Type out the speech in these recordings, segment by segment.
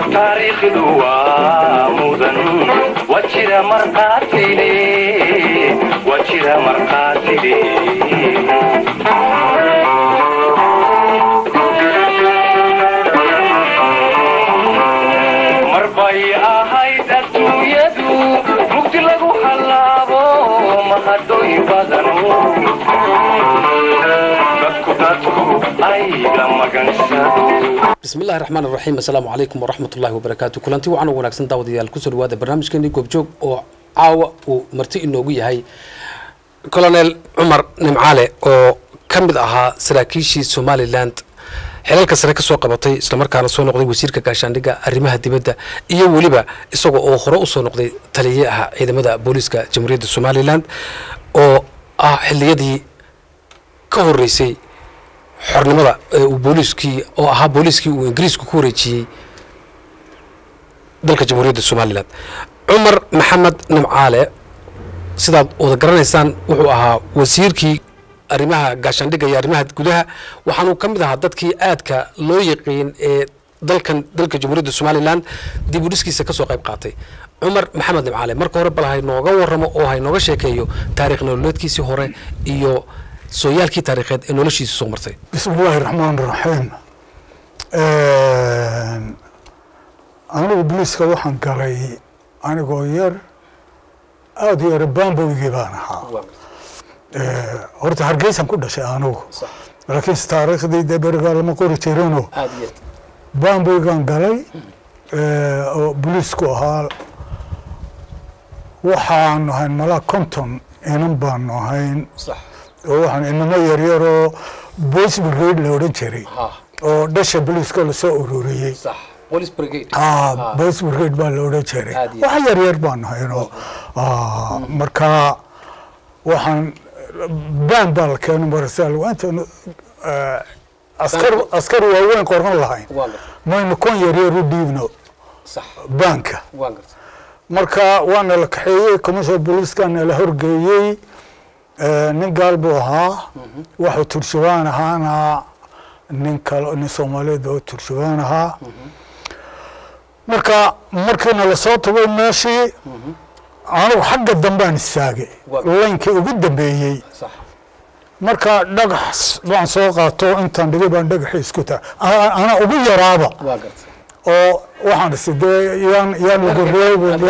تاريخ دوا مودن وجرى مرقاتي وجرى مرقاتي مربي أهيد الدنيا مقت له حلابو ما حدو يبادنو بسم الله الرحمن الرحيم السلام عليكم ورحمة الله وبركاته كلنتي وعنا وناكسن داوديال كسر وهذا برنامج كني كوبجوج أو عاوة ومرتي النوجي هاي كولونيل عمر نمعالي أو كم بدأها سراكيشي سومالي لاند xeelka sare ka soo qabatay isla markaana soo noqday wasiirka gaashaandhigga arrimaha dibadda iyo waliba isagoo oo hore u soo noqday taliyaha ciidamada booliska jamhuuriyadda Soomaaliland oo xilliyadii ka horeysay xornimada uu booliskii oo ahaa booliskii uu Ingiriisku ku wareejiyay dalka jamhuuriyadda Soomaaliland Umar Maxamed Nimcaale sidaad wada garanaysaan wuxuu ahaa wasiirkii arrimaha gaashaandhigga iyo arrimaha gudaha waxaanu ka mid ahaa dadkii aadka loo yaqiin ee dalka jamhuuriyadda Soomaaliland dib u dhiskiisa ka soo qayb qaatay Umar Maxamed Nimcaale marka hore bal hay nooga warramo oo hay nooga sheekeeyo taariikh nololeedkiisii hore iyo sooyaalkii taariikheed ee noloshiisa soo martay bismillaahir rahmaanir rahiim anigu booliska waxaan galay anigoo yar aad u yar baanbowgii baan ahaa horta hargeysan ku dhashay anigu laakiin taariikhdii beriga lama qori jirino baanbowgaan galay oo bolisku ahaa waxaan ahayn malaa konton inan baan ahayn oo waxaan inama yaryaroo boys brigade la odhan jiray oo dhasha boliska lasoo ururiyey boys brigade baa la odhan jiray waxa yaryar baan ahaynoo markaa waxaan baan baa la keenay marsaal waantan askar waaweyn qoran lahayn maynu kon yaryar u dhiibno baanka marka waana la kaxeeyey commercial police-kana la horgeeyey nin gaal buu ahaa wuxuu turjubaan ahaana nin kale nin Soomaaliyeed oo turjubaan ahaa marka markiina la soo tubay meeshii anigu xagga dambaan istaagay leenkii ugu dambeeyay marka dhagax baan soo qaato intaan dhigay baan dhagax isku taa ana ugu yaraaba oo waxaan sidee yaan lagu reebin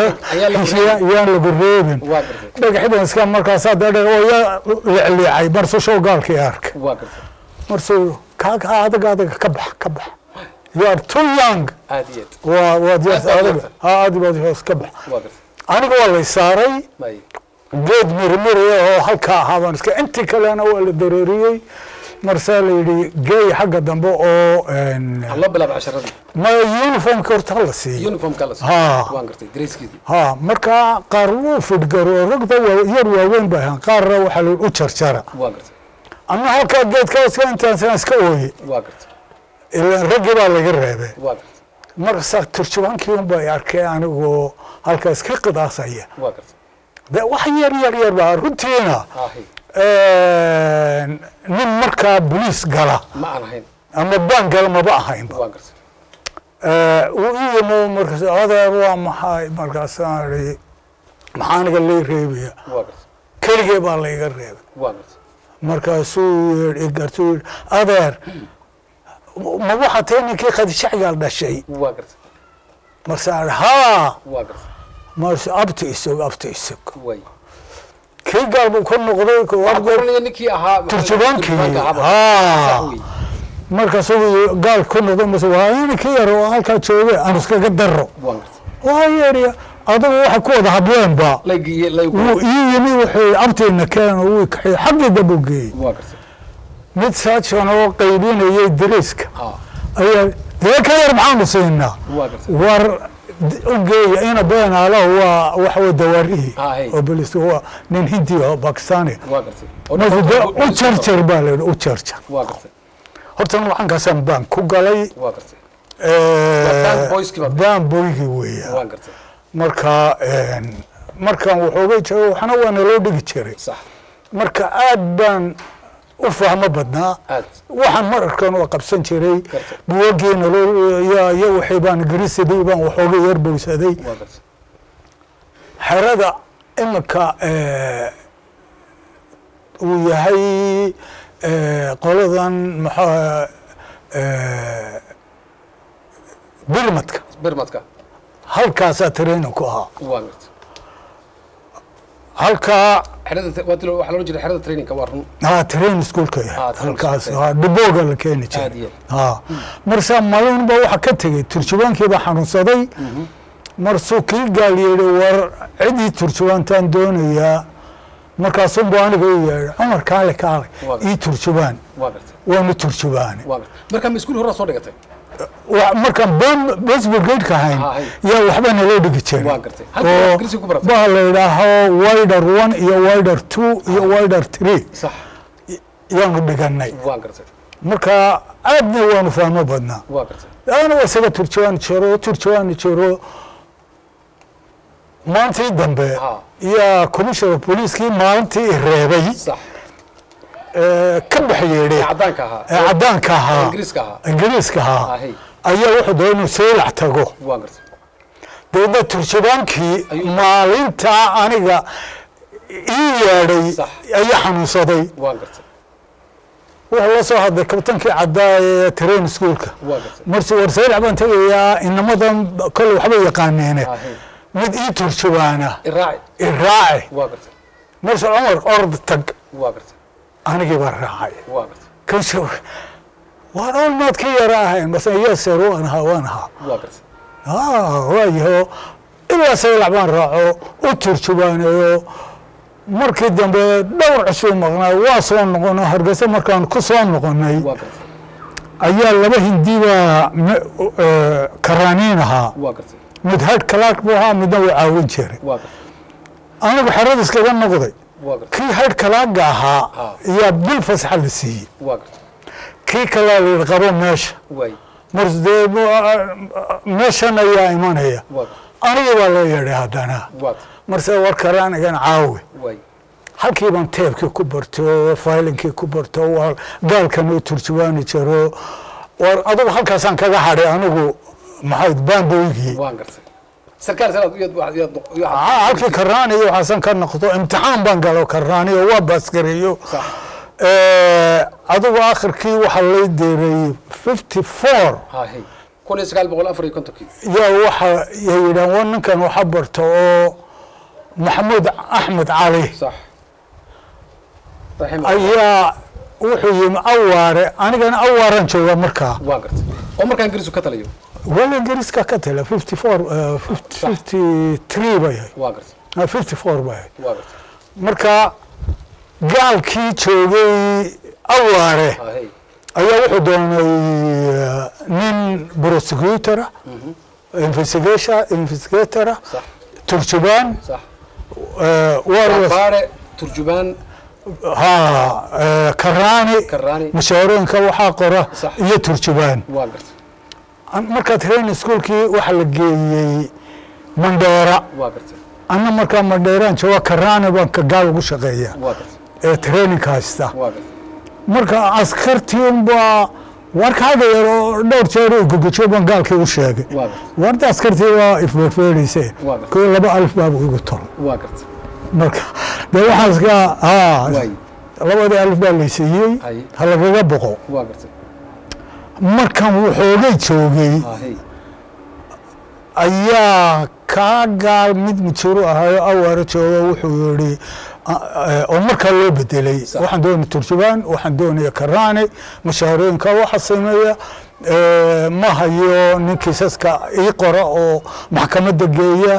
dhagax baan iska markaas hadda oo ya leecay marso soo gaalkii ark marso kaaga adaga ka bax you are too young waa diyaar adaga ka bax aniga waa la saaray geed mirmire oo halka ahaabaan iska intii kalena waa la dareeriyay marsaa la yidhi geey xagga dambe oo la bilaab casharadii ma uniform korta la siiyay uniform kala waan gartay gracekeedii marka qaar wuu fidgaro ragda yar waaweyn baa qaar waxa la u jarjara waan gartay ama halka geedka iska ooyay waan gartay ilaa ragga baa laga reebay waan gartay marka turjubaankii un baa arkay anigoo halkaas ka qidaasaya waa gartay wax yar baa runtiina nin markaa bolis gala ma ahayn ama baan gala ma ba ahayn waa gartay uu iyo markaas adeer waa maxay markaas maxaan ga leey reebiya waa gartay kaliya baa la iga reebay waa gartay markaasuu gartuu adeer ma waxa teenkii khadishaciga dhashay waa gartay marsaa waa gartay mars abti isog way kii galbu ku noqday ko aqoonaya ninkii ahaa turjubaankii markaasuu gaal ku noqday mas'uuliyad ninkii yar oo halka joogay aan iskaga daro waa yariya adigu waxa ku wada hadleen ba uu yimi wuxuu abtiina keen uu xabida buugay waa gartay mid saacan oo qaybinayay dariska ayaa deeka yar maxaan siinaa war ugeeya ina beenaala waa wax wadawaarihi oo bolis waa nin hindi oo Pakistani waa gartay u charger baa la u charger waa gartay horta waxaan ka san baan ku galay waa gartay baan boygi weeya waa gartay marka wuxuu joogo waxna waa loo dhigi jiray sax marka aad baan u fahmo badnaa aad waxaan mararkan waa qabsan jiray buwageena iyo waxay baan ingiriisidii baan waxooga yar bowsaday waa gartay xerada iminka uu yahay qoladan maxaa birmadka halkaasaa training ku ahaa waa gartay halkaa xerada waxaa loo jiray xerada trainingka waa run training schoolka halkaas dhibooga la keeni aad jiray iyo marsa malunba waxa ka tegey turjubaankiibaa xanuunsaday marsuu kii gaal yeedhi war cidii turjubaantaan doonayaa markaasunbu aniga u yeedhay cumar kaale ii turjubaan waa gartay waanu turjubaane waa gartay markaa ma iskuul horaa soo dhigatay markaan besburgeedka ahayn yaa waxba naloo dhigi jiray waa gartay halka ingiriisi ku baratay baa la yidhaaho wider 1 iyo wider 2 iyo wider 3 sax yaanu dhiganay waa gartay marka aadna waanu fahmo badnaa waa gartay ana isaga turjawaan jiro maantii dambe yaa commissioner police-kii maalintii i reebay sax ka baxyeedhay caddaanka ahaa ingiriiska ahaa ayaa wuxuu doonay inuu seelac tago waa gartay dabeedna turjubaankii maalintaa aniga ii yeedhay ayaa xanuunsaday waa gartay wuxuu la soo hadlay kabtankii caddaa ee train schoolka marsi war seelac baan tegayaa inamadan kole waxba yaqaaneene mid ii turjubaana iraaci marse cumar ord tag waa gartay anigii baa raacay waa gartay kanse waan olmaad ka yara ahayn mase yeser waan ahaa waa gartay waayaho ilaa seelac baan raaco u turjubaaneeyo markii dambe dhowr cusub maqnaa waa soo noqono hargeysa markaan ku soo noqonay waa gartay ayaa laba hindi baa karaaniin ahaa waa gartay mid head clerk buu ahaa midna waa caawin jiray waa gartay anigu xerada iskaga noqday waa gartay kii head clerka ahaa ayaa bil fasaxa la siiyey waa gartay kii kalaa la yidhi qabo meesha way marsdee meeshan ayaa imanaya waa anigii baa loo yeedhay haddana waa marse war karaanigan caawi way halkii baan teebkii ku barto failinkii ku barto waa gaalkan u turjubaani jiro war adugu halkaasaan kaga hadhay anigu maxay baanboygii waan gartay sarkaal salaad halkii karaani iyo waxaasan ka noqdo imtixaan baan galo karaani oo waa baaskareeyo adugu akhirkii waxaa lay deeray 54 yaa waxa yidhaan war ninkan waxa barto oo maxamuud axmed cali ayaa wuxuu yimi awaare anigana awaaraan jooga markaa waa gartay oo markaa ingiriisku ka talayo wala ingiriiska ka tala 54 53 bay waa gartay 54 bay waa gartay marka gaalkii joogay awaare ayaa wuxuu doonay nin prosecutor investigator turjubaan warbaare turjubaan karaani mushaarooyinka waxaa qora iyo turjubaan waa gartay markaa training schoolkii waxaa la geeyey mandheera waa gartay anna markaa mandheeraan jooga karaani baan ka gaal ugu shaqeeya waa gartay ee training haysta waa gartay marka askartii unbaa warkaaga yar oo dhowr jeer oo gugujo baan gaalkii u sheegay warda askartii waa ifeefeelayse koo 2 alif baa igu tol waa gartay marka dee waxaas ka labadii alif baa la siiyey ha lagaga boqo waa gartay markan wuxoogay joogay ayaa kaa gaal mid mujiro ahaayo awaara jooga wuxuu yidhi oo markaa loo bedelay waxaan doonaya turjubaan waxaan doonaya karaani mushaarooyinka waxa sameeya ma hayo nin kiisaska ii qora oo maxkamadda geeya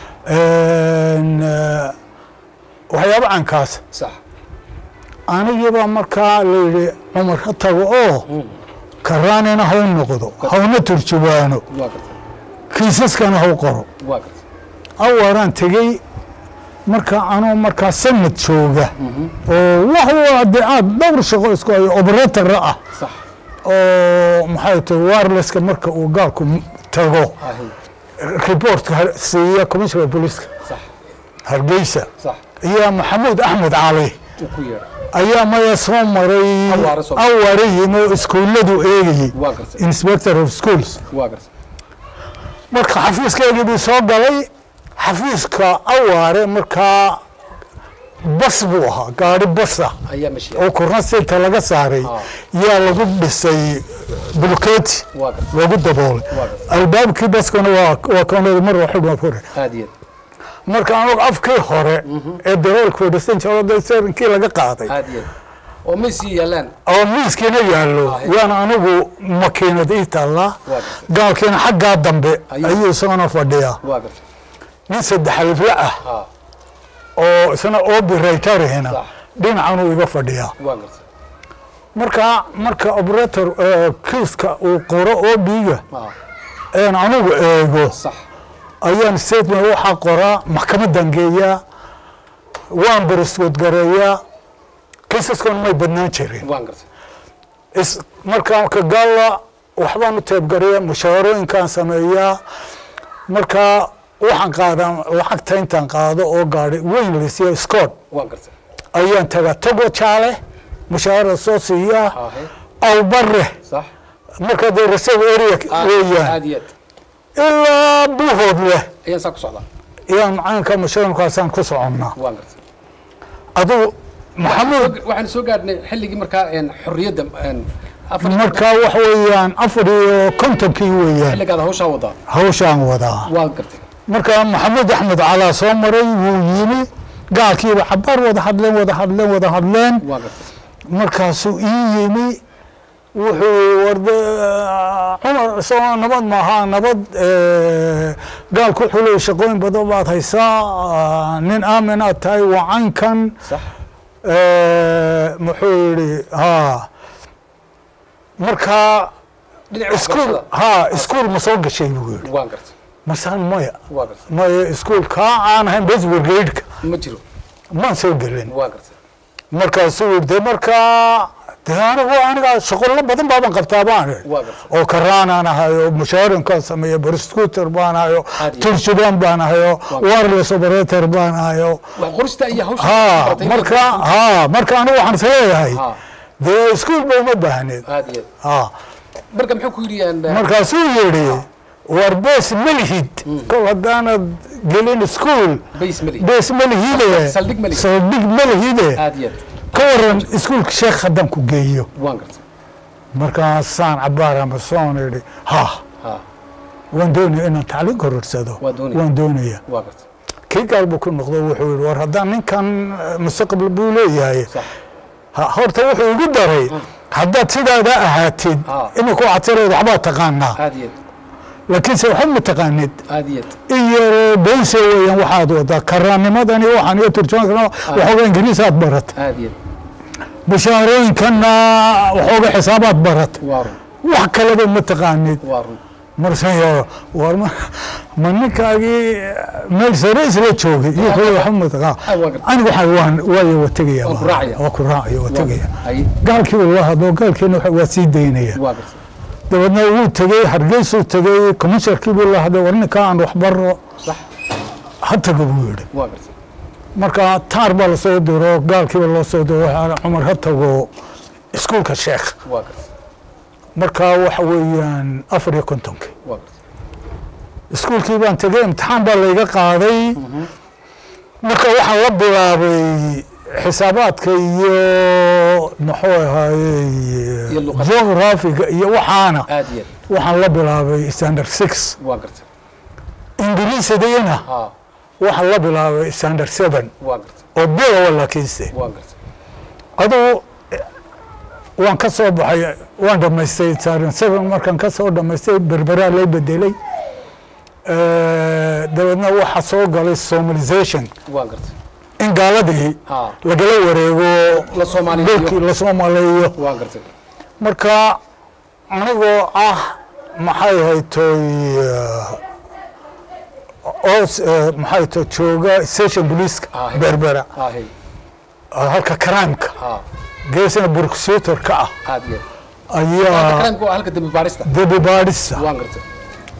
waxyaaba cankaas anigiibaa markaa layidhi cumar ha tago oo karaanina haw noqdo hawna turjubaano kiisaskana haw qoro awaaraan tegey marka anuu markaa sanad jooga oo wax de aad dhowr shaqo isku hayo operatora ah oo maxay tahay wirelesska marka uu gaalku tago reportka siiya commissioner police hargeysa iyo maxamuud axmed cali ayaa maya soo maray awaare yimo iskuulladu eegayay inspector of schools marka xafiiskayga bii soo galay xafiiska awaare markaa bas buu ahaa gaari basa oo kurnasita laga saaray yaa lagu dhisay bulkeeti lagu daboolay albaabkii baskana waa kanada mar waxba fure marka anagu afkii hore ee daboolka fadhiisan jiray sarinkii laga qaaday oo miiskii yaalaan oo miiskiina yaallo yaana anagu makiinad ii taallaa gaalkiina xaggaa dambe ayuu isagana fadhiyaa nin saddex alifla ah oo isna operatorhina dhinacanu iga fadhiyaa marka operator kiiska uu qoro OB-ga een anigu eego ayaan statement waxaa qoraa maxkamadan geeyaa waan bariskood gareeyaa kiisaskan may badnaan jirin marka ka gaala waxbaan u teebgareeyaa mushaarooyinkaan sameeyaa marka waxaan qaadaa lacagta intaan qaado oo gaari weyn la siiyo Scott ayaan tagaa Togo Chale mushaara soo siiyaa aw barre marka reserve area weeyaan ilaa buuhood leh ayaan saa ku socdaa yaan macaanka mushaarkaasaan ku soconnaa aduu maxamuud waxaan soo gaadhnay xilligii markaa xorriyadda marka waxa weeyaan 54 weeyaan xilligaada hawshaan wadaa waa gartay marka maxamed axmed cala soo maray wuu yimi gaalkiiba xabaar wada hadleen markaasuu ii yimi wuxuu warda cumar soo nabad maaha nabad gaalku wuxuu leeyahay shaqooyin badan baad haysaa nin aamin aad tahay wacankan muxuu yidhi marka iskuul ma soo gashay buu yidhi مثلا ما سكول كا أنا هم بس برجيدك ما نسوي قلنا مركز سوي ده مركز ده أنا شغل بدن بابا قبطابان أو كرانا أنا هاي مشاورين كاسمية برستكوتر بان هاي ترشدان بان هاي وارلس اوبريتر بان هاي مركز أنا وحن سوي هاي ده سكول بوما بهنيد مركز محكو يريان مركز سوي واربيس ملهيد كل هدانا قلين سكول بيس ملهيد صدق ملهيد كورن سكول شيخ خدامكو جيو مركز سان عبارة مسون يدي وان دوني انا تعليق كورسادو وان دوني كي قلبو كل نقضو وحوير ور هدان من كان مستقبل بولي هاي هورتا وحو يقدري هداد سيدا دا اهاتيد انو كو عطيرو دعبا تقانا لكن سيحب تقاند إيه بيسي ويان وحاد ودا كراني مدني وحان يترجمون كنا وحوغا إنجليزات برت بشهرين كنا وحوغا حسابات برت وحكا لبا متقاند مرسان وارما منك اجي ميل سريس لا جوغي يقول وحم متقا انا وحيوان واي وتغيا وكراعي وتغيا قال كي والله هذا قال كي waa sii deynaya dabadna uu tagay hargeysa uu tagay komisharkii buu la haday warninka aan wax baro sax hatta gabadh marka taar baa la soo diro gaalkii loo soo diro Umar hatago iskuulka sheekh marka waxa weeyaan 54 iskuulkii baan tagay imtixaan baa la iga qaaday marka waxaan la bilaabay حساباتك iyo maxuu ahaayay geographiga iyo waxaana waxaan la bilaabay standard 6 waa gartay ingiriisadayna waxaan la bilaabay standard 7 waa gartay oo bilow wala kiise waa gartay adoo waan ka soo baxay waan dhameystay standard 7 markaan ka soo dhameystay berbera lay bedelay dabadna waxa soo galay Somalization waa gartay in gaaladii lagala wareego la Soomaaliyo waa gartay marka anagoo maxay haytay maxay to jooga station police berbera halka karaamka geesna burksuutar ka ayaa karaamku halka dambi baarista waa gartay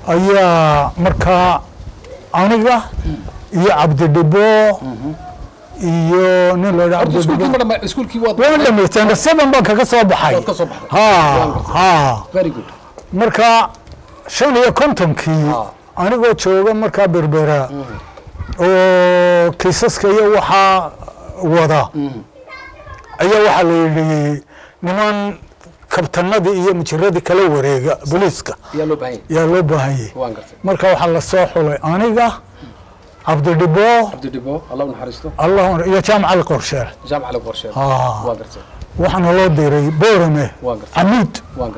ayaa marka aniga iyo Cabdi Dhibo iyo nin la horta iskuulkii yidhaahdo ma iskuulkii waad waan dhamaysteen seven baan kaga soo baxay waad ka soo baxday ha very good marka 55 anigoo jooga markaa berbera oo kiisaska iyo waxaa wada ayaa waxaa la yidhi niman kabtanadii iyo mujiradii kala wareega booliiska yaa loo baahanyay marka waxaa la soo xulay aniga cabdidhibo allah iyo jaamac ali qorsheel waxaana loo diray boorame camuud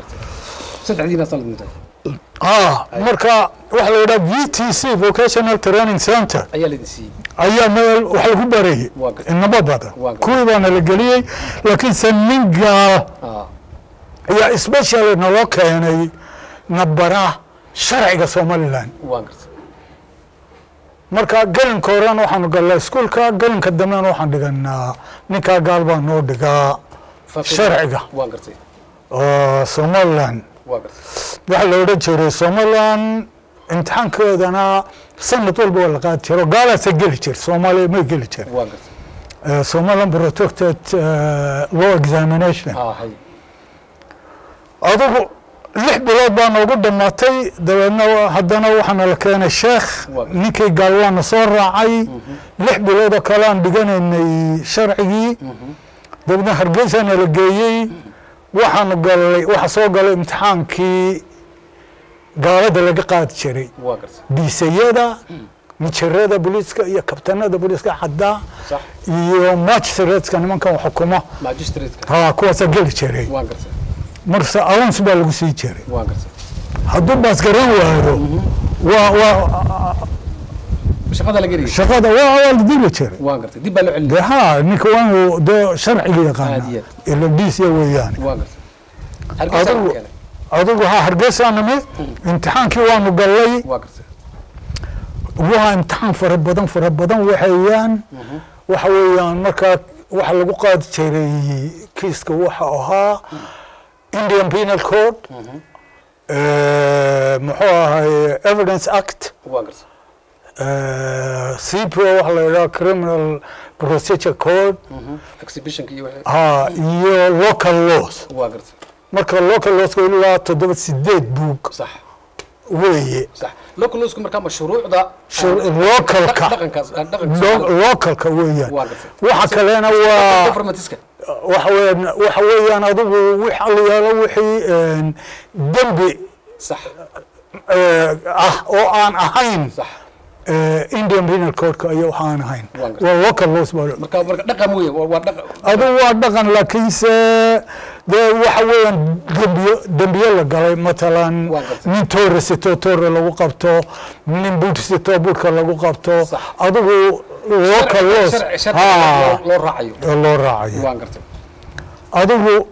marka waxa la yidhaha VTC vocational training center ayaa meel wax lagu barayay inaba badan kuwii baana la geliyey laakiinse nin gaal ayaa especially naloo keenay nabara sharciga somaliland marka gelinka horan waxaanu galnaa iskuulka gelinka dambena waxaan dhiganaa ninkaa gaal baa noo dhigaa sharciga oo somaliland waxaa la odhan jiray somaliland imtixaankoodana sanad walba waa la qaadi jiro gaalaasa geli jir soomaaliya may geli jir somaliland protected law examination adigu 6 bilood baa noogu dhammaatay dabeedna haddana waxaana la keenay sheekh ninkii gaal waana soo raacay 6 bilood oo kale aan dhiganaynay sharcigii dabeedna hargeysaana la geeyey waxaanu galay waxa soo galay imtixaankii gaalada laga qaadi jiray dhiisayada mujarada booliiska iyo kabtanada booliiska xadaa iyo magistrateska nimankan xukuma kuwaasa geli jiray marse allowance baa lagu sii jiray hadduu baas garan waayo shaqada waa la dili jiray ha ninka waanu dee sharciga yaqaana ila dhiisya weeyaane adigu hargeysa nimid imtixaankii waanu gallay waa imtixaan fara badan waxayaan waxa weeyaan markaa waxa lagu qaadi jiray kiiska waxa ahaa Indian Penal Code muxuu ahay Evidence Act CPO waxa la yidhaha Criminal Procedure Code iyo local laws marka local laws ilaa 7 buug weeye local laws marka mashruucda localka weeyaan waxa kalena waa waxa weeyaan adigu wix allayaalo wixii dembi oo aan ahayn Indian Penal Code ayaa waxaan ahayn waa local laws marka dhaqan weeye waa dhaqan adigu waa dhaqan laakiinse dee waxa weeyaan dembiyo la galay matalan nin toore lagu qabto nin buursito buurka lagu qabto adigu local laws loo raacayo adigu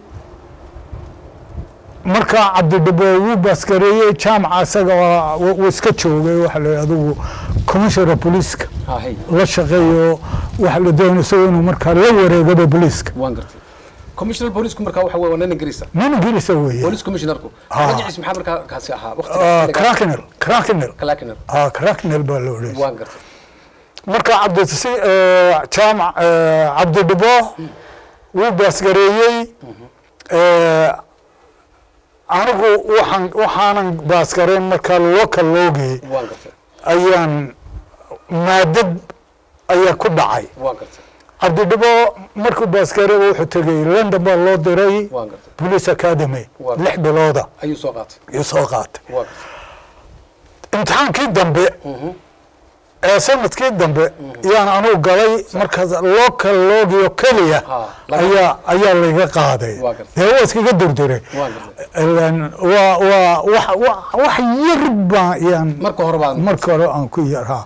marka cabdidhibo wuu baaskareeyey jaamaca isaga wuu iska joogay waxa la adigu commissioner police la shaqeeyo waxa la doonayay inuu markaa la wareegado police commissioner police marka waxa weeye nin Ingiriis weeye police commissioner ku magaciisa maxaa marka kaasi ahaa waqtiga Cracknell baa loo leeyahay marka jaamac cabdidhibo wuu baaskareeyey anigu waxaanan baaskareyn marka local loogi ayaan maadad ayaa ku dhacay cabdidhibo markuu baaskareey wuxuu tegay London baa loo diray police academy 6 bilooda ayuu soo qaatay imtixaankii dambe sanadkii dambe yaan anu galay markaas local loogiyo kaliya ayaa laga qaaday waa iskaga durduray wax yar baa yaan marka hore aan ku yaraa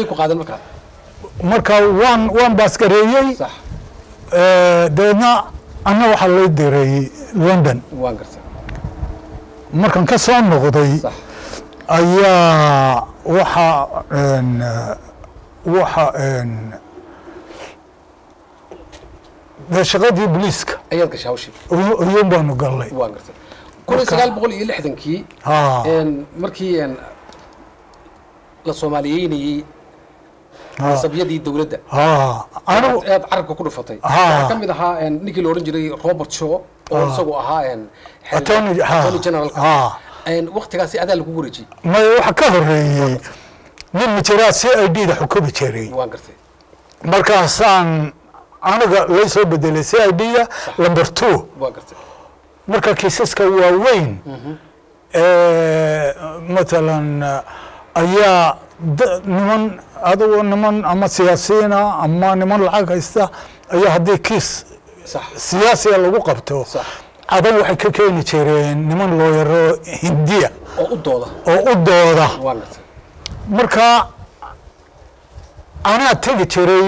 marka waan baaskareeyey deedna anna waxaa lay diray London markaan ka soo noqday ayaa waxa shaqadii booliiska ayaad gashay hawshii ayuun baanu galnay 1960kii markii la Soomaaliyeynayay sabyadii dawladda anigu aad carabka ku dhufatay waxa kamid ahaa ninkii la oran jiray Robert Shaw oo isagu ahaa attorney general waqtigaasi adaa lagu wareejiyay ma waxa ka horeeyay nin majraa CID da xukumi jiray waan gartay markaasaan anaga la soo bedelay CID da number 2 waan gartay marka kiisaska waaweyn مثلا ayaa niman adoo niman ama siyaasiyiin ama niman lacag haysta ayaa haddii kiis siyaasiga lagu qabto adan waxay ka keeni jireen niman looyaro hindiya oo u dooda marka anaa tegi jiray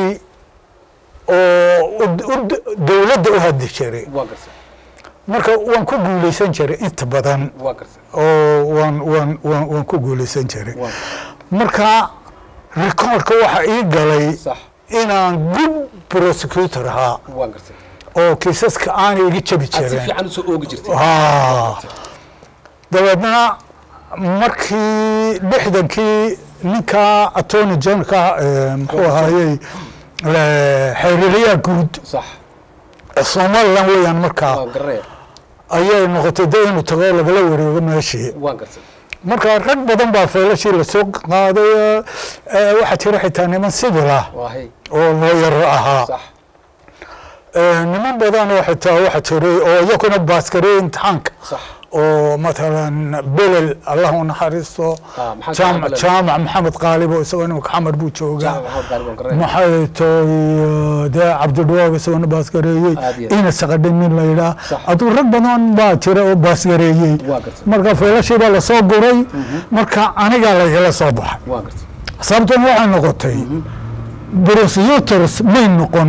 oo dawladda u hadli jiray marka waan ku guuleysan jiray inta badan oo waan ku guuleysan jiray marka recordka waxa ii galay inaan good prosecutor ahaa oo kiisaska aan iga jabi jirin dabeedna markii 60kii ninka attorney general muxuu ahaayey xiriiriyaha guud Soomaaliland weeyaan markaa ayay noqotay inuu tago lagala wareego meeshii marka rag badan baa feelashii la soo qaaday waxa jira xitaa niman civil ah oo lawyer ahaa niman badan oo xitaa waxa jiray oo iyaguna baaskareey imtixaanka oo مثلا بلل الله نحرسه جامع محمد قالب وسوى محمد بو جوجا محيطو ده عبد الوهاب سوى باسكريي إنا سقدم من ليلى أتو ربنا باكر باسكريي مركا فلاشي بالا صوغوري مركا أنا قال لي صباح صبتون واحد نقطتي بروسيوترز من نقون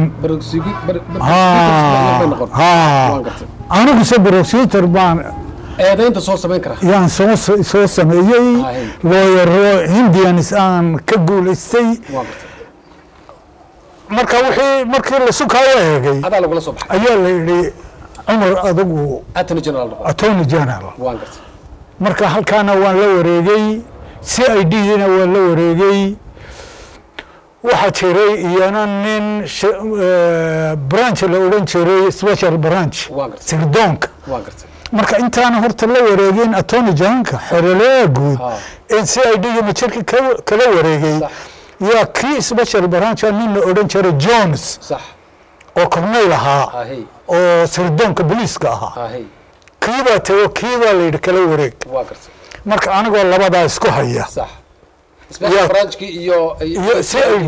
أنا قلت بروسيوتر بان eedaynta soo sameyn kara yaan soo sameeyay looyaro Indians aan ka guuleystay marka markii la sukayo eegay adaa lagu la soo baxay ayaa la yiri Umar adigu attorney general waan gartay marka halkaana waan la wareegay CID dina waan la wareegay waxa jiray iyana nin branch la oran jiray special branch sirdoonka waan gartay marka intaan horta la wareegin attorney general xiriirada guud in CID ma jirka kala wareegay ya kii special branch nin la oran jiray Jones oo korneyl ahaa oo sirdoonka booliiska ahaa kiiba la yiri kala wareeg marka anigoo labadaa isku haya special branch iyo CID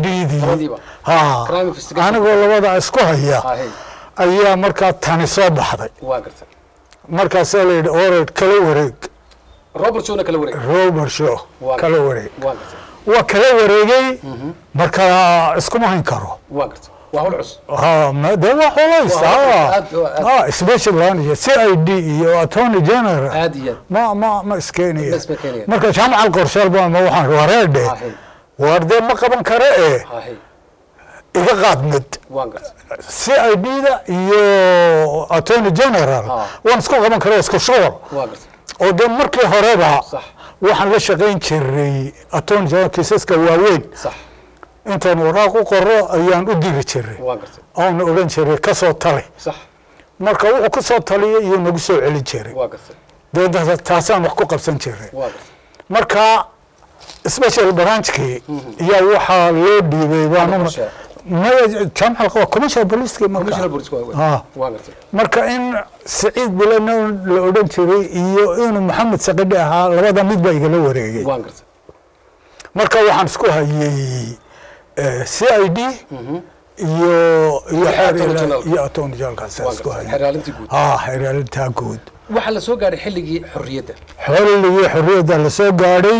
anigoo labadaa isku haya ayaa marka tani soo baxday markaas la yiri orad kala wareeg Robert Shaw kala wareeg waa kala wareegay marka isku ma hayn karo waa hulcus ma de waa hulcus special branch CID iyo attorney general ma iskeenaya marka jaamac al-qorshaal baa ma waxaan wareede warde ma qaban kare iga qaadmid CID da iyo attorney general waan isku qaban karaa isku shughul oo de markii horeba waxaan la shaqeyn jiray attorney general kiisaska waaweyn intaan waraaq u qoro ayaan u diri jiray oo oran jiray ka soo tali marka wuxuu ku soo taliyay iyo nagu soo celin jiray de taasaan wax ku qabsan jiray marka special branchkii iyo waxa loo dhiibay baan ما جامع القوى كوميشن بوليس marka in Saciid Bilano la oran jiray iyo in Maxamed Saqadi ahaa labada mid ba igala wareegay marka waxaan isku hayay CID iyo attorney general isku hayay xiraalinta guud waxa la soo gaaray xilligii xorriyadda la soo gaaray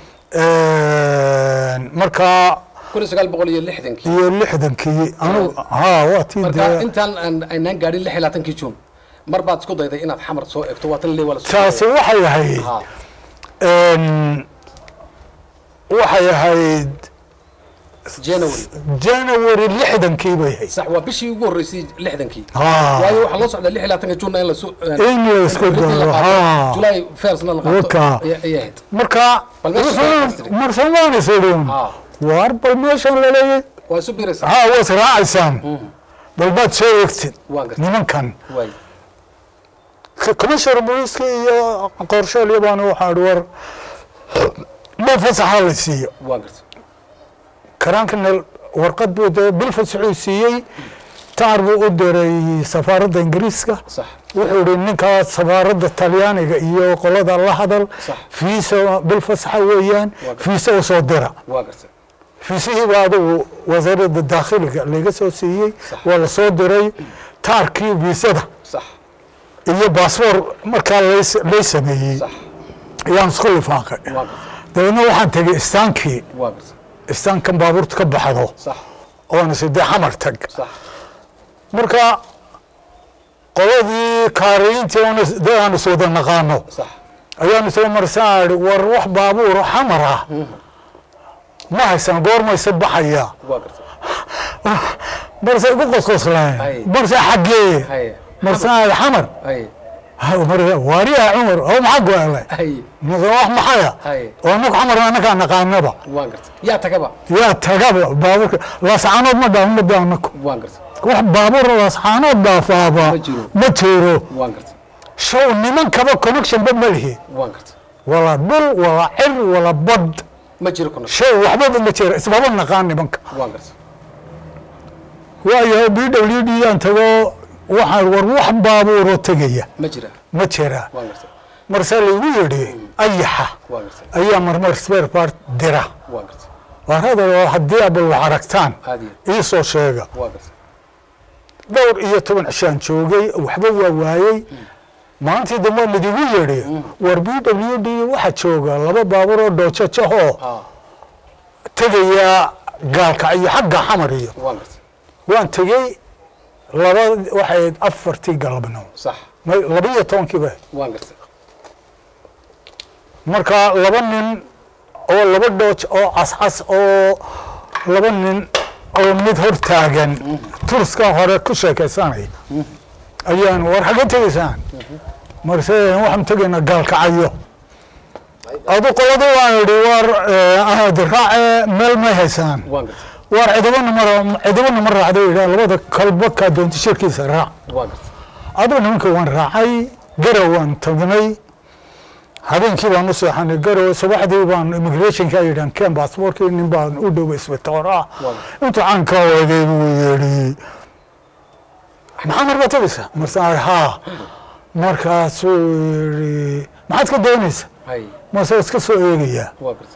marka 1960 anu waa tii marka intaan aan gaarin 26 June mar baad isku dayday inaad xamar soo eegto waa tan leeyahay taasi waxay ahayd January 60 bay ahayd sax waa bishii ugu horeysay 60 waayo waxa la socda 26 June in la soo isku daro July 1st la qaato marka marsamaan isoo waar bal meeshan laleeyay وسوبرس ها was raacaysaan bal baad soo eegtid nimankan واي commissioner booliska iyo qorsheelyo baan waxaan war ma fasaxa la siiyo واقرت karaankan warqad buu bil fasaxuu siiyey taar buu u diray safaaradda ingiriiska صح wuxuu yidhi ninkaas safaaradda talyaaniga iyo qolada la hadal fiisa bil fasaxa weeyaan fiisa u soo dira واقرت fiisihii baa adigu wasaaradda daakhiliga laga soo siiyey waa la soo diray taarkii fiisada صح iyo baasboor markaa lay sameeyey صح ayaan isku lifaaqay واقرت dabeedna waxaan tegey istaankii واقرت istaankan baabuurta ka baxdo صح oona sidee xamar tag صح marka qoladii kaarayiintii aan is wada naqaano صح ayaan soo marsaa war wax baabuur xamar ah ma haysan goormaysa baxaya واقرت marse igu qosqoslaan marse xaggee هاي marsaa xamar هاي waariyaha cumar oo maxaa go'aalay هاي wax maxaya هاي oo anagu xamar anagaa naqaanaba واقرت يا تكبا yaa tagaba baabuurka laascaanood ma dhaafmada anaku واقرت wax baabuur laascaanood dhaafaaba ma jiro واقرت show nimankaba connection ba ma lihi واقرت wala dhul wala cir wala bad ما جرى كنا show waxba ma jiro isbaba naqaan nimanka واقرت waayahay BWD aan tago waxaan war wax baabuuro tegaya ما جرى ma jira واقرت marse lagu yidhi ayaxa واقرت ayaa marmar spare part dira واقرت warada haddii abal wax aragtaan هذه ii soo sheega واقرت dhowr iyo 10 cishaan joogay waxba waa waayey maantii dambe ladigu yidhi war BWD waxa jooga laba baabuur oo doojajaho tegaya gaalka iyo xagga xamar iyo واقرت waan tegey laba waxay afartii galabnimo صح 12 ba واقرت marka laba nin oo laba dooj oo cascas oo laba nin oo mid hor taagan turska hore ku sheekaysanay ayaan war xagga tegaysaan marse waxaan tegaynaa gaalkacayo adu qoladu waan idhi war ahad raace meel may haysaan واقرت war cidabana ma raacdo idhaa labada kalba kaa doonta shirkiisa raac واقرت adu nimanka waan raacay garow waan tagnay habeenkii baan u seexanay garow subaxdii baan immigrationka yidhaan keen baasboorkii nin baan u dhoway isbitaal ah intuu caan ka waday buu yidhi maxaa markaa tegaysaa marsaa haa markaasuu yidhi maxaad ka doonaysa هاي mase iska soo eegayaa واقرت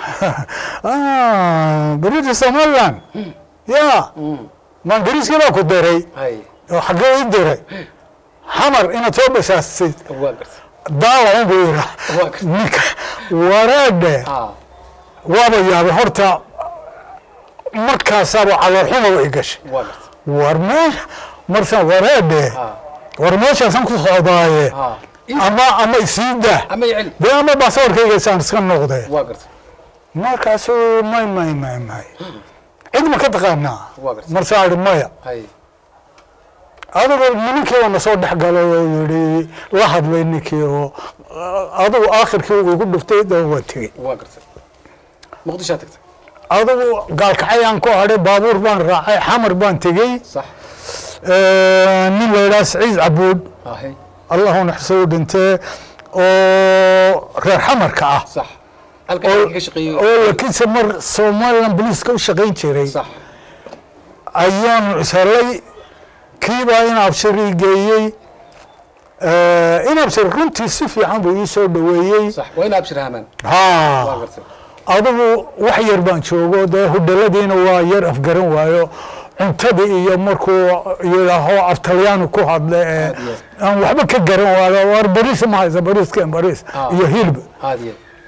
british somaliland ya maangariiskii baa ku diray هاي oo xaggee i diray xamar inaad soo bashaastid واقرت daawacan buu yidhaa واقرت ninka wareedhe waaba yaabay horta markaasaaba caloolxumaba i gashay واقرت war marsa wareedhe war meeshaasaan ku socdaaye ama isiida أما يعلم dee ama baasawarkaygaysaan iska noqdee واقرت markaasuu may cid ma ka taqaanaa واقرت marsaa idhi maya هاي adigu nimankii waa na soo dhex galay oo yidhi la hadlay ninkii oo adigu aakhirkii igu dhuftay dee waa tegey واقرت مقدشة تكتب adigu gaalkacayaan ku hadhay baabuur baan raacay xamar baan tegey صح nin la yidhaha Saciid Cabuud هاي allahu naxsuu dhintee oo reer xamarka ah صح الكلام شقي oo laakiinse mar Somaliland police u shaqayn jiray صح ayaan ishelay kiibaa in abshiri geeyey in abshir runtii si fiican buu ii soo dhaweeyey صح وين أبشر هامان haa واقرت adigu wax yar baan joogo dee hudhaladiina waa yar afgaran waayo cuntadii iyo markuu yidhaaho af talyaani ku hadle ee aan waxba ka garan waayo war bariis ma haysa bariiskeen bariis iyo hilib هذه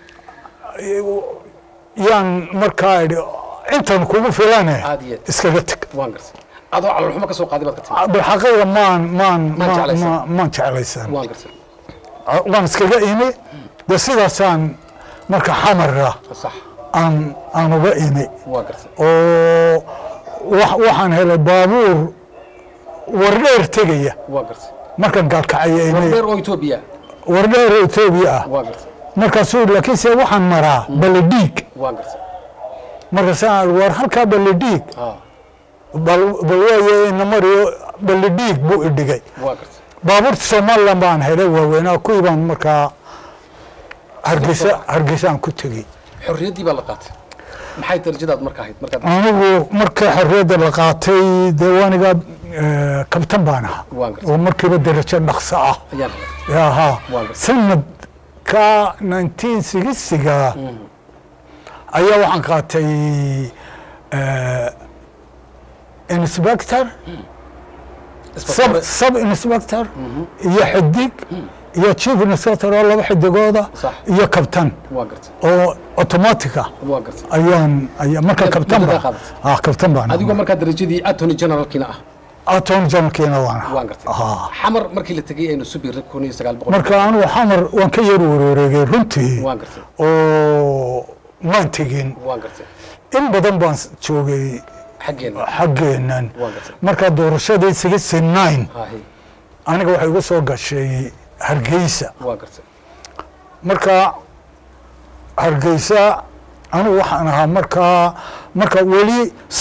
yaan markaa idhi intan kugu filane هذه iskaga teg واقرت أضع على الحمى كسوق قاضي بكتب bilxaqiiqa jeclaysan. maan jeclaysan واقرت waan iskaga imi de sidaasaan marka xamara صح aan uga imi واقرت oo waxaan helay baabuur wardheer tegaya واقرت markan gaalkacaya imi وردير أوتوبيا wardheer Ethiopia ah واقرت markaasuu laakiinse waxaan maraa baladhiig واقرت markaasaan war halkaa balidhiig bal waaye namariyo balidhiig buu idhigay baabuurta somaliland baan helay waaweynaa kuwii baan markaa hargeysaan ku tegey xorriyaddii baa la qaatay maxay darajadaad marka ahayd anigu marka xorriyadda la qaatay dee aniga kabtan baan ahaa oo markiiba darajo dhaqso ah yaha sanadka 1960ga ayaa waxaan qaatay inspector sub inspector iyo xidig iyo chief inspector oo laba xidigooda iyo kabtan oo automatica ayaan marka kabtan baan adigu marka darajadii attorney general kina attorney general kina waan xamar markii la tagay aynu subir 1900 marka anu xamar waan ka yar wareegay runtii oo ma tegin in badan baan joogay xaggeenan marka doorashadii 69 aniga waxay ugu soo gashay hargeysa marka hargeysa anigu waxaan ahaa marka weli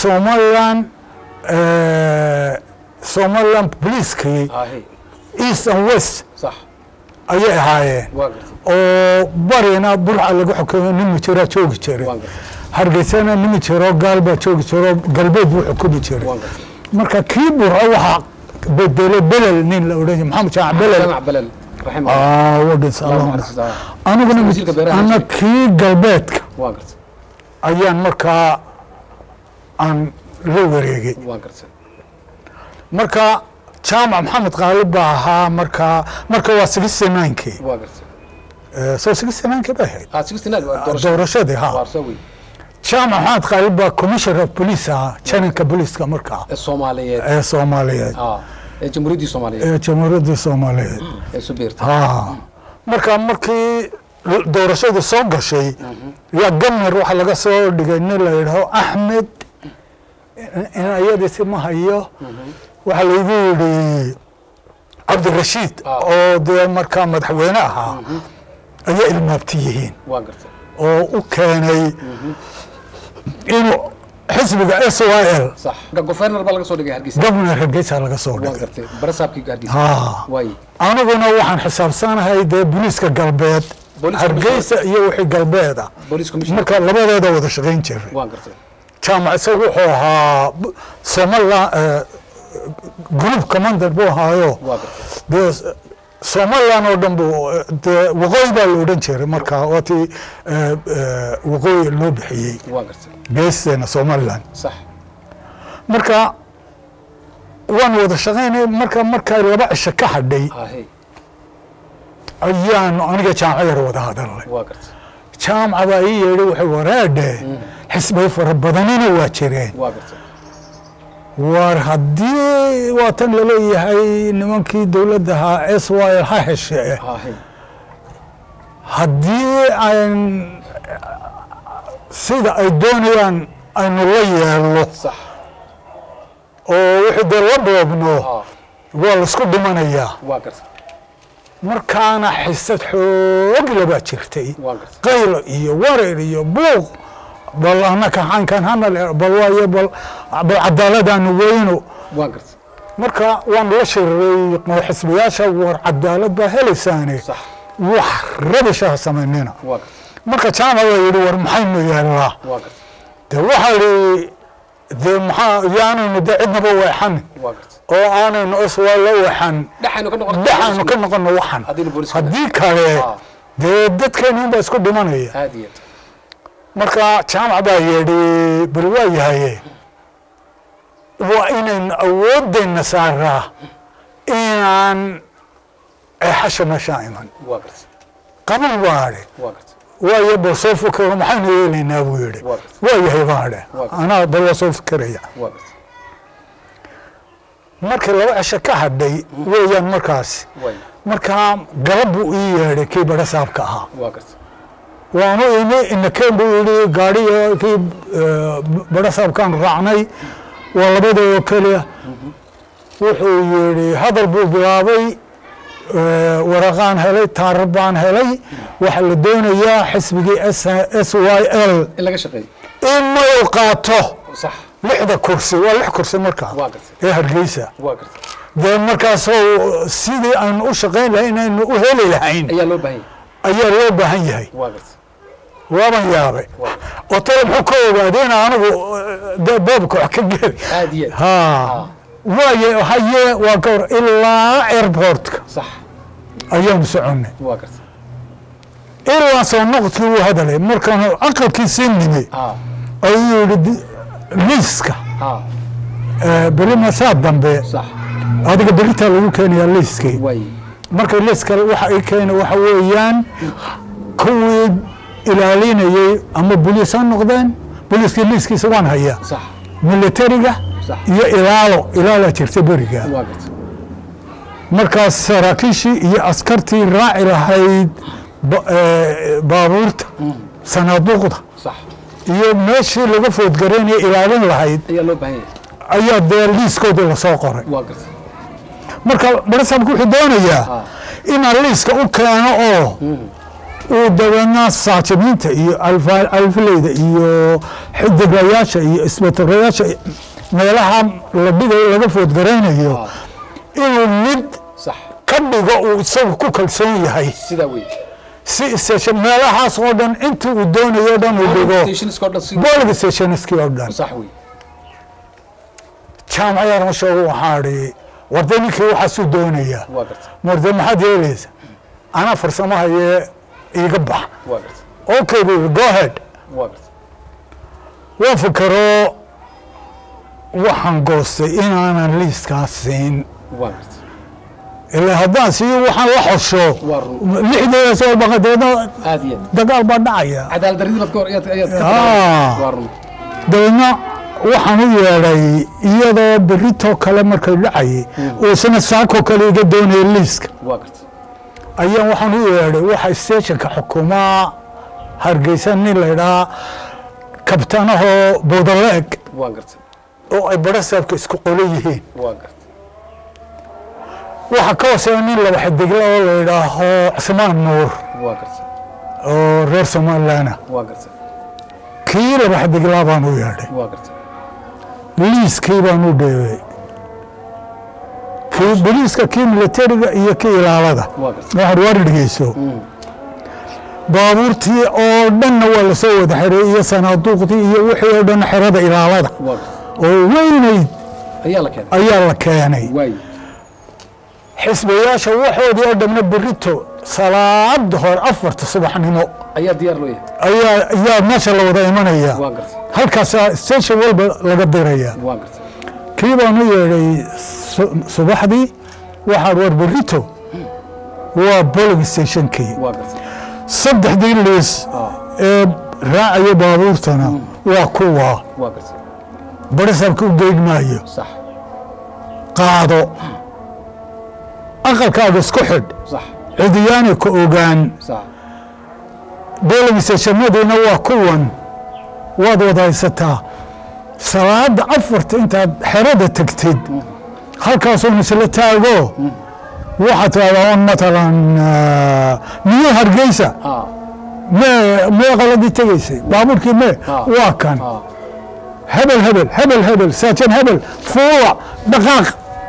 somaliland police-kii east and west ayay ahaayeen oo barina burca lagu xukumo nin jiraa joogi jiray hargeysana nin jiro gaalbaa joogi jiro galbeed buu xukumi jiray marka kii burca waxaa bedelay belel nin la odhan maxamed jaac belel aniguna kii galbeedka ayaan markaa aan la wareegay marka jaamac maxamed qaalib baa ahaa marka waa 69kii soo 69kii bay ahayd doorashadii ha jaamac maxamed qaalib baa commissioner of police ahaa jananka booliiska markaa soomaaliyeed jamhuuriyaddii soomaaliyeed marka markii doorashadu soo gashay yaa governor waxaa laga soo dhigay nin la yidhaho axmed in ayadiisi ma hayo waxaa laygu yidhi cabdirashiid oo dee markaa madaxweyne ahaa ayaa ilmaabti yihiin oo u keenay inuu xisbiga SYL governor baa laga soo dhigay Hargeysa governor Hargeysa laga soo dhigay barasaabkii Hargeysa aniguna waxaan xisaabsanahay dee booliiska galbeed Hargeysa iyo wixii galbeeda marka labadeeda wada shaqayn jiray jaamac isagu wuxuu ahaa Somaliland group commander buu ahaayo dee Somaliland oo dhan buu dee waqooyi baa la odhan jiray marka waatii waqooyi loo bixiyey geesteena Somaliland marka waan wada shaqaynay marka laba cisho ka hadhay ayaan aniga jaamac yar wada hadalnay jaamac baa ii yeedhi waxay waraadhe xisbay fara badanina waa jireen war haddii waatan laleeyahay nimankii dowladda ahaa SYL ha heshee haddii aan sida ay doonayaan aynu la yeelno oo wixii dee la dhoobno waa laisku dhimanayaa markaana xisad xoog labaa jirtay qaylo iyo wareer iyo buuq bal annaka caynkan hana bal waaye bal cadaaladaanu weyno marka waan la shiriray xisbiyaasha war cadaalad baa helaysaane wax rabishaha samaynina marka jaamac waa yidhi war maxaynu yeelnaa dee waxaa yidhi dee maxaa yaanaynu dee cidnaba weexan oo aanaynu SYL la weexan dhaxaynu ka noqono waxan haddii kale dee dadkeenu unbaa isku dhimanaya marka jaamac baa yidhi bal waa yahaye waa inaynu awoodeenna saaraa inaan xasha meeshaa iman qaban waadhe waayo bal soo fikiro maxaynu yeelaynaa buu yidhi waa yahay baadhe anaa bal waa soo fikiraya markii laba cisho ka hadhay weeyaan markaasi markaa galab buu ii yeedhay kii barasaabka ahaa waanu imi inakeen buu yidhi gaadhiyo kii barasaabkaan raacnay waa labadoo keliya wuxuu yidhi hadal buu bilaabay waraqaan helay taarar baan helay waxaa la doonayaa xisbigii SYL إما يقاطه صح لحظة كرسي ولا كرسي مركز واقف إيه هرجيسة واقف ده مركز هو سيدي أن أشغل لهنا إنه أهلي لهين أيا لو بهي أيا لو بهي واقف وما يابي وطلب حكومة بعدين أنا ده بابك وحكي عادي ها واي هي وقر إلا إيربورت صح أيام سعوني واقف إلا صنقت له هذا لي مركان أقل كيسيني أيو ليسكا بريما سادن به صح هذا بريتا لو كان يا ليسكي واي marka liiska waxa ay keen waxa weeyaan kuwii ilaalinayay ama booliis aan noqdeen booliiska liiskiisa waan hayaa صح militariga iyo ilaalo jirta bariga markaas saraakiishii iyo askartii raaci lahayd baabuurta sanaaduuqda صح iyo meeshii laga foodgareynaya ilaalin lahayd ayaa dee liiskooda lasoo qoray marka barisamku wuxuu doonayaa inaan liiska u keeno oo uu dabeedna saajibiinta iyo alfileyda iyo xidigayaasha iyo isbatarayaasha meelaha la dhigayo laga foodgaraynayo inuu mid ka dhigo uu isagu ku kalsoon yahay si station meelahaas oo dhan intii uu doonayo dhan uu dhigo booliga stationskii oo dhan jaamacadana sheego waxaa dhihi warda ninkii waxaasuu doonayaa warda maxaad yeelaysa anaa farsamahayee iiga bax okay buu go ahead waan fikiro waxaan goostay inaanan liiskaas siin ilaa haddaan siiyo waxaan la xosho lixdeeda soo baqadeedna dagaal baa dhacaya dabeedna waxaan u yeedhay iyadoo berito kale markay dhacayay oo isna saako kale iga doonaya liiska ayaan waxaan u yeedhay waxa stationka xukumaa hargeysa nin la yidhaha kabtanahoo boodaleeg oo ay barasaabka isku qolo yihiin waxa ka hooseeya nin laba xidigla oo la yidhaaho cismaan nuur oo reer somalilaana kii laba xidiglaa baan u yeedhay liiskii baan u dheebay kii boliiska kii militariga iyo kii ilaalada waxaad waar dhegeyso baabuurtii oo dhanna waa lasoo wada xiray iyo sanaaduuqdii iyo wixii oo dhan xerada ilaalada oo weynayd ayaa la keenay xisbiyaasha waxoodii oo dhanna berito salaada hore 4 subaxnimo ayaa meesha la wada imanaya halkaas station walba laga diraya kii baan u yeedhay subaxdii waxaad war berito waa bolig stationkii saddexdii liis ee raacaya baabuurtana waa kuwa barisamka u geyn maayo qaado aqalkaaga isku xidh cidiyaana ka ogaan bolig stationadiina waa kuwan waad wada haysataa salaada 4 intaad xerada tagtid halkaasoo misla taago waxaad taagaan matalan niyo hargeysa mee qaladii tegaysay baabuurkii mee waa kan hebel saajan hebel fuula dhaqaaq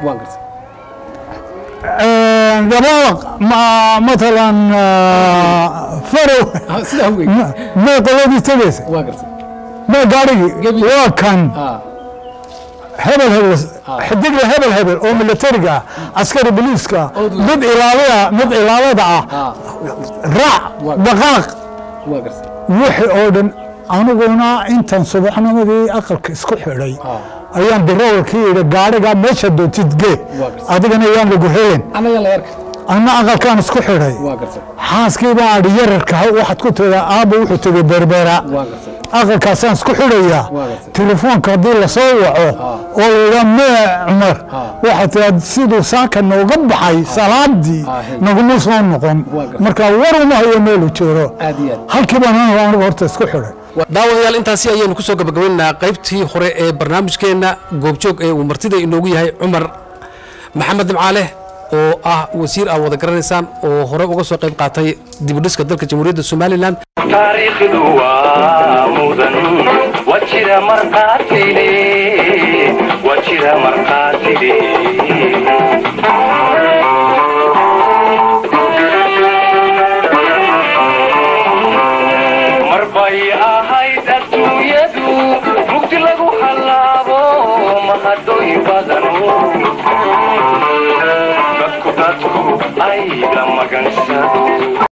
dabaaq matalan farow mee qaladii tegaysay ما قاري وكان هبل حدق هبل او ملترقه عسكري بوليسكا مد إلالية راع دقاق وحي اودن انغونا انتن صبحنا مدي اقلك اسكو خيري ayaan darawalkii gaariga meesha dootid gee adigana ayaan lagu helin ana aqalkaan isku xiray xaaskii baa yararka waxaad ku tiraa aabo wuxuu tagay berbera aqalkaasaan isku xidhaya telefoonka haddii lasoo waco oo layidhaa mee cumar waxaad tiraa siduu saaka nooga baxay salaadii naguma soo noqon marka war uma hayo meelu jiro halkii baan anigu horta isku xidhay daawadayaal intaasi ayaynu kusoo gabagabaynaynaa qaybtii hore ee barnaamijkeenna goobjoog ee uu martida inoogu yahay cumar maxamed nimcaale oo wasiir aad wada garanaysaan oo hore uga soo qayb qaatay dib u dhiska dalka jamhuuriyadda Somaliland taariikhdu waa mudan wajira marqaatile marbay ahayd adduunyadu mugdi lagu halaabo mahadooy badan dadku ay la magansado